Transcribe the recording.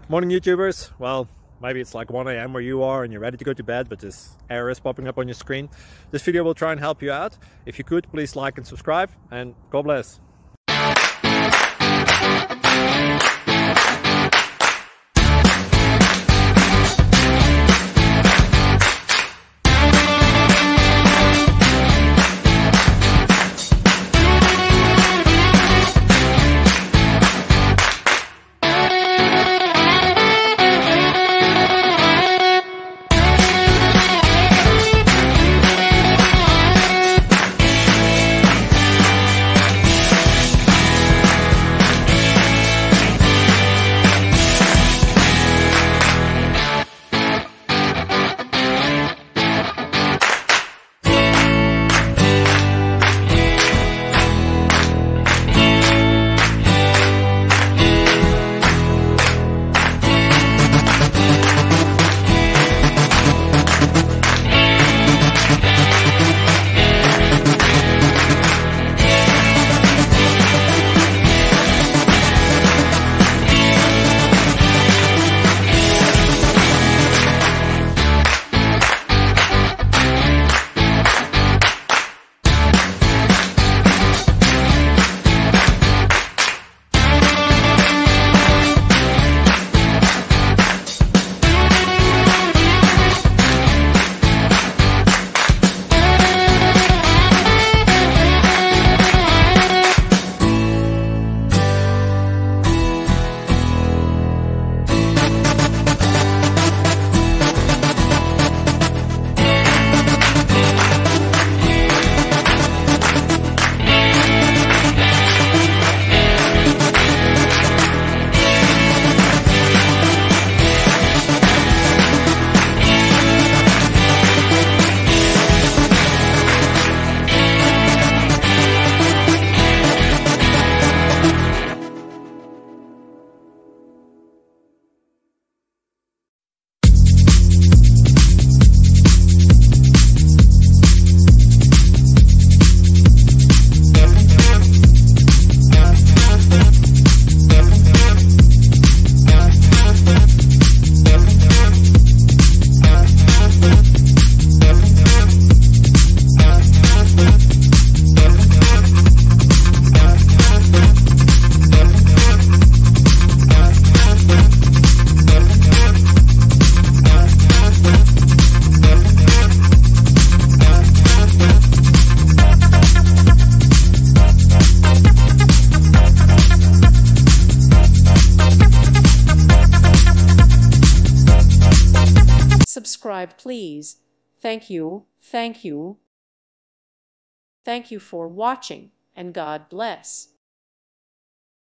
Morning YouTubers. Well, maybe it's like 1 a.m. where you are and you're ready to go to bed, but this error is popping up on your screen. This video will try and help you out. If you could, please like and subscribe, and God bless. Subscribe, please. Thank you. Thank you. Thank you for watching, and God bless.